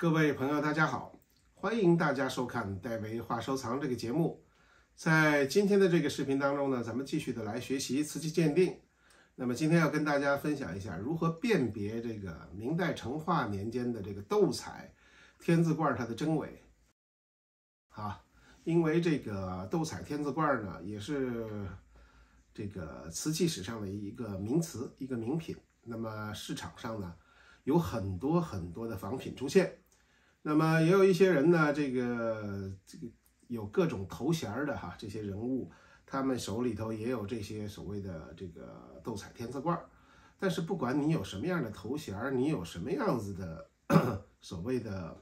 各位朋友，大家好，欢迎大家收看戴维话收藏这个节目。在今天的这个视频当中呢，咱们继续的来学习瓷器鉴定。那么今天要跟大家分享一下如何辨别这个明代成化年间的这个斗彩天字罐它的真伪。因为这个斗彩天字罐呢，也是这个瓷器史上的一个名词，一个名品。那么市场上呢，有很多的仿品出现。那么也有一些人呢，这个有各种头衔的这些人物，他们手里头也有这些所谓的这个斗彩天字罐。但是不管你有什么样的头衔，你有什么样子的所谓的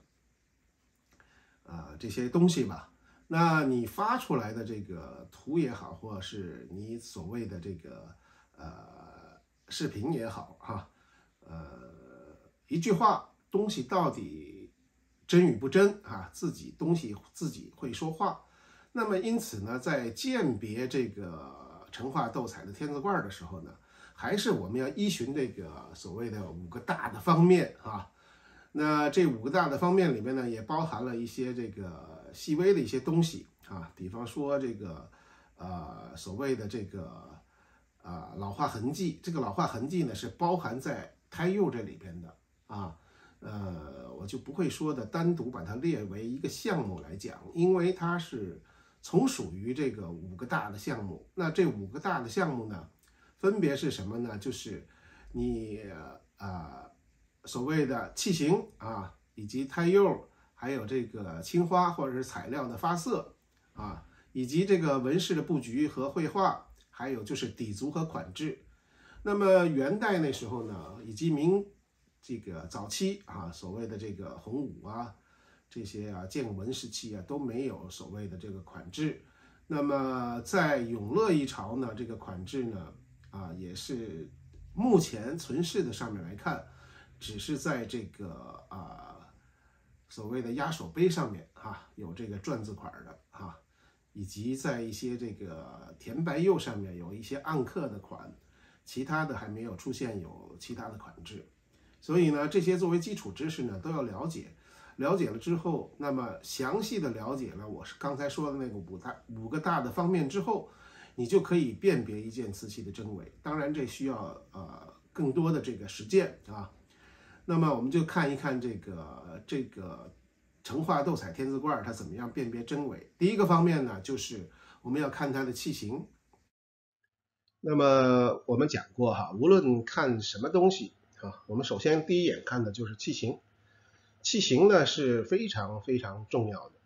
这些东西吧，那你发出来的这个图也好，或者是你所谓的这个视频也好一句话，东西到底真与不真东西自己会说话。那么因此呢，在鉴别这个成化斗彩的天字罐的时候呢，还是我们要依循这个所谓的5个大的方面那这5个大的方面里面呢，也包含了一些这个细微的一些东西比方说这个所谓的这个老化痕迹。这个老化痕迹呢，是包含在胎釉这里边的我就不会说的单独把它列为一个项目来讲，因为它是从属于这个5个大的项目。那这5个大的项目呢，分别是什么呢？就是你所谓的器型以及胎釉，还有这个青花或者是彩料的发色以及这个纹饰的布局和绘画，还有就是底足和款制。那么元代那时候呢，以及这个早期所谓的这个洪武这些建文时期都没有所谓的这个款制。那么在永乐一朝呢，这个款制呢也是目前存世的上面来看，只是在这个所谓的压手杯上面有这个篆字款的以及在一些这个填白釉上面有一些暗刻的款，其他的还没有出现有其他的款制。所以呢，这些作为基础知识呢，都要了解。了解了之后，那么详细的了解了我是刚才说的那个5个大的方面之后，你就可以辨别一件瓷器的真伪。当然这需要更多的这个实践那么我们就看一看这个成化斗彩天字罐它怎么样辨别真伪。第一个方面呢，就是我们要看它的器型。那么我们讲过无论看什么东西我们首先第一眼看的就是器型。器型呢是非常重要的。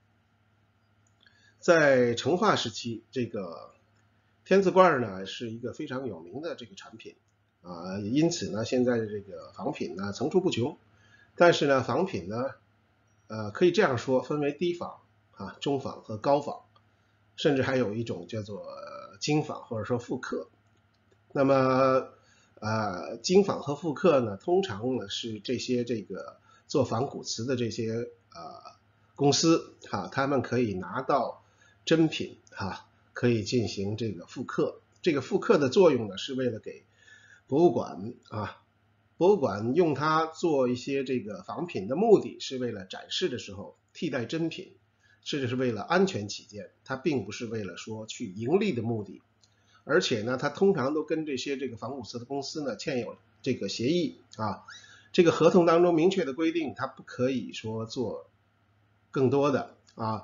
在成化时期，这个天字罐呢是一个非常有名的这个产品因此呢，现在的这个仿品呢层出不穷。但是呢，仿品呢可以这样说，分为低仿中仿和高仿，甚至还有一种叫做精仿或者说复刻。那么精仿和复刻呢，通常呢是这些这个做仿古瓷的这些公司他们可以拿到真品可以进行这个复刻。这个复刻的作用呢，是为了给博物馆用它做一些这个仿品的目的，是为了展示的时候替代真品，甚至是为了安全起见，它并不是为了说去盈利的目的。而且呢，它通常都跟这些这个仿古瓷的公司呢签有这个协议这个合同当中明确的规定，它不可以说做更多的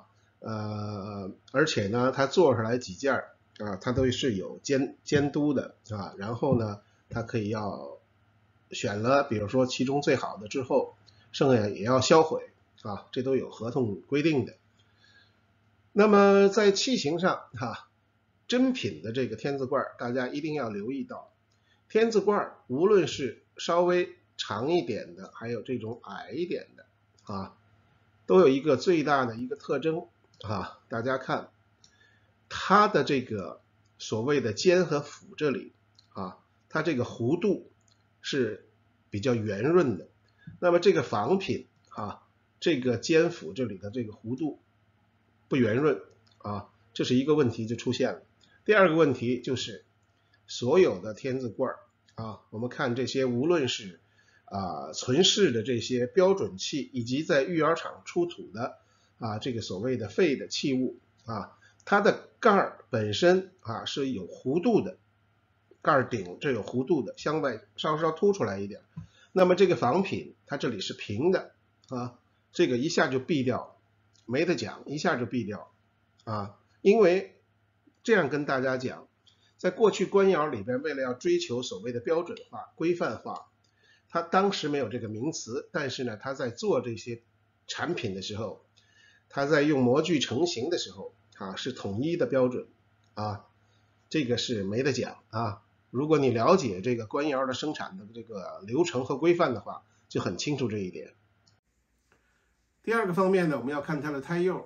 而且呢，它做出来几件它都是有监督的然后呢，它可以要选了比如说其中最好的之后，剩下也要销毁这都有合同规定的。那么在器型上真品的这个天字罐，大家一定要留意到，天字罐无论是稍微长一点的，还有这种矮一点的都有一个最大的一个特征大家看它的这个所谓的尖和腹这里它这个弧度是比较圆润的。那么这个仿品这个尖腹这里的这个弧度不圆润这是一个问题就出现了。第二个问题就是所有的天字罐我们看这些无论是存世的这些标准器，以及在育窑厂出土的这个所谓的废的器物它的盖儿本身是有弧度的，盖儿顶这有弧度的，向外稍稍凸出来一点。那么这个仿品它这里是平的这个一下就避掉了，没得讲，一下就避掉因为这样跟大家讲，在过去官窑里边，为了要追求所谓的标准化、规范化，他当时没有这个名词，但是呢，他在做这些产品的时候，他在用模具成型的时候是统一的标准这个是没得讲如果你了解这个官窑的生产的这个流程和规范的话，就很清楚这一点。第二个方面呢，我们要看它的胎釉。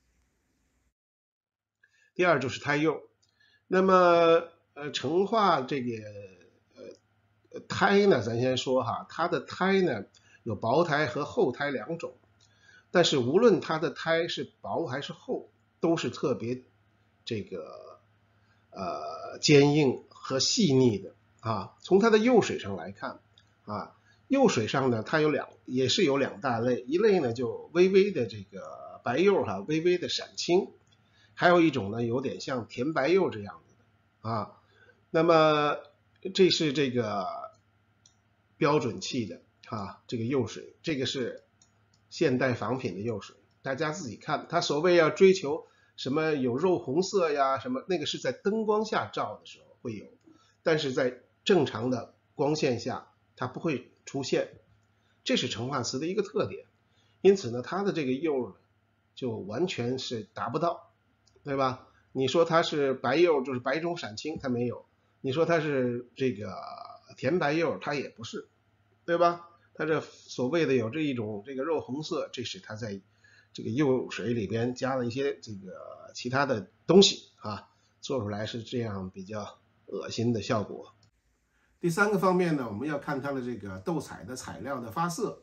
第二就是胎釉。那么成化这个胎呢，咱先说它的胎呢有薄胎和厚胎两种，但是无论它的胎是薄还是厚，都是特别这个坚硬和细腻的从它的釉水上来看釉水上呢，它也是有两大类，一类呢就微微的这个白釉微微的闪青，还有一种呢有点像甜白釉这样子的那么这是这个标准器的这个釉水，这个是现代仿品的釉水，大家自己看，它所谓要追求什么有肉红色呀什么，那个是在灯光下照的时候会有，但是在正常的光线下它不会出现，这是成化瓷的一个特点。因此呢，它的这个釉呢就完全是达不到，对吧？你说它是白釉，就是白中闪青，它没有；你说它是这个甜白釉，它也不是，对吧？它这所谓的有这一种这个肉红色，这是它在这个釉水里边加了一些这个其他的东西做出来是这样比较恶心的效果。第三个方面呢，我们要看它的这个斗彩的材料的发色。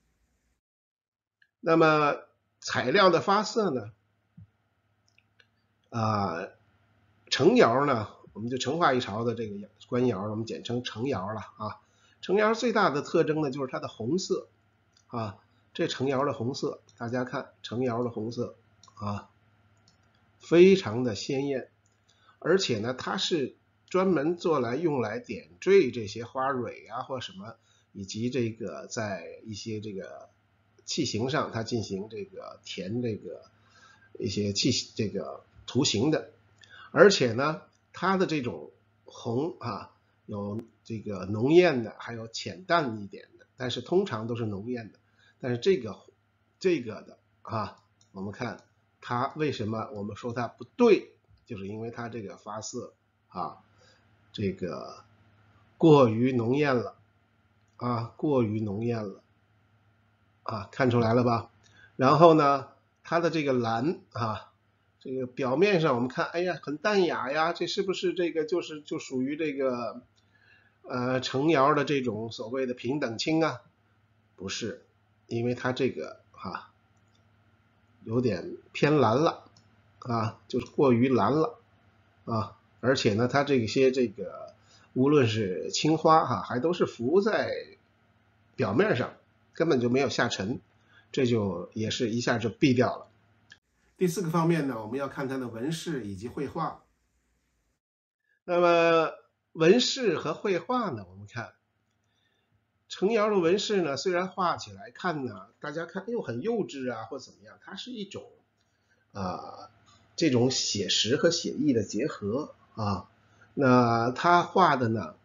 那么材料的发色呢成窑呢，我们就成化一朝的这个官窑，我们简称成窑了成窑最大的特征呢就是它的红色这成窑的红色，大家看成窑的红色非常的鲜艳，而且呢它是专门用来点缀这些花蕊或什么，以及这个在一些这个器形上它进行这个填这个一些这个图形的。而且呢它的这种红有这个浓艳的，还有浅淡一点的，但是通常都是浓艳的。但是这个的我们看它为什么我们说它不对，就是因为它这个发色这个过于浓艳了过于浓艳了看出来了吧？然后呢它的这个蓝这个表面上我们看，哎呀很淡雅呀，这是不是这个就属于这个成窑的这种所谓的平等青不是，因为它这个有点偏蓝了就是过于蓝了而且呢它这些这个无论是青花还都是浮在表面上，根本就没有下沉，这就也是一下就避掉了。第四个方面呢，我们要看它的纹饰以及绘画。那么纹饰和绘画呢，我们看成窑的纹饰呢，虽然画起来看呢，大家看又很幼稚或怎么样，它是一种这种写实和写意的结合那它画的呢，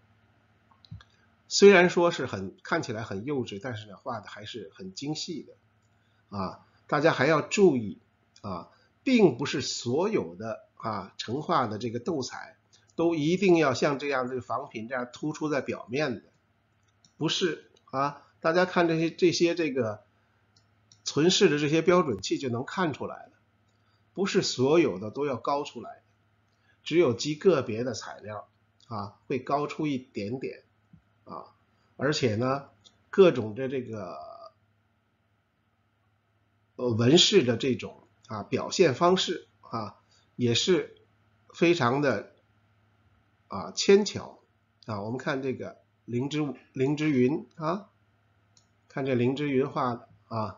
虽然说是看起来很幼稚，但是呢画的还是很精细的大家还要注意并不是所有的成化的这个斗彩都一定要像这样这个仿品这样突出在表面的，不是大家看这些这个存世的这些标准器就能看出来了，不是所有的都要高出来，只有极个别的材料会高出一点点而且呢各种的这个纹饰的这种表现方式也是非常的牵强我们看这个林之云啊，看这林之云画的啊，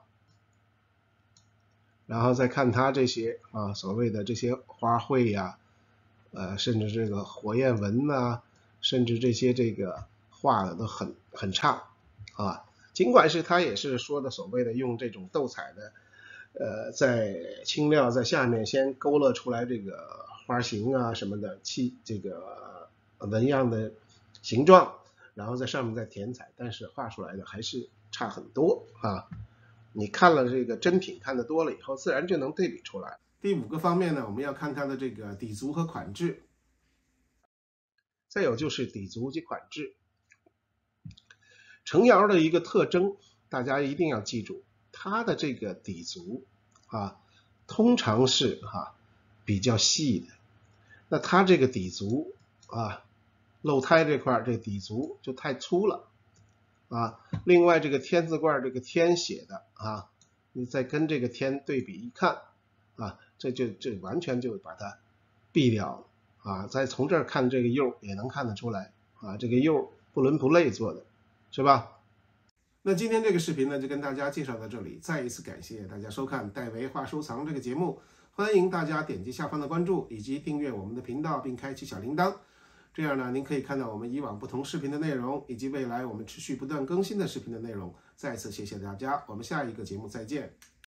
然后再看他这些啊所谓的这些花卉呀，甚至这个火焰纹呐，甚至这些这个画的都很差啊。尽管是他也是说的所谓的用这种斗彩的，在青料在下面先勾勒出来这个花形啊什么的这个纹样的形状，然后在上面再填彩，但是画出来的还是差很多啊。你看了这个真品看得多了以后，自然就能对比出来。第5个方面呢，我们要看它的这个底足和款制。再有就是底足及款制。程窑的一个特征，大家一定要记住，它的这个底足啊，通常是比较细的。那它这个底足啊，漏胎这块这底足就太粗了啊。另外这个天字罐这个天写的啊，你再跟这个天对比一看啊，这完全就把它避掉了啊。再从这儿看这个釉也能看得出来啊，这个釉不伦不类做的，是吧？那今天这个视频呢，就跟大家介绍到这里。再一次感谢大家收看戴维画收藏这个节目，欢迎大家点击下方的关注以及订阅我们的频道，并开启小铃铛。这样呢，您可以看到我们以往不同视频的内容，以及未来我们持续不断更新的视频的内容。再次谢谢大家，我们下一个节目再见。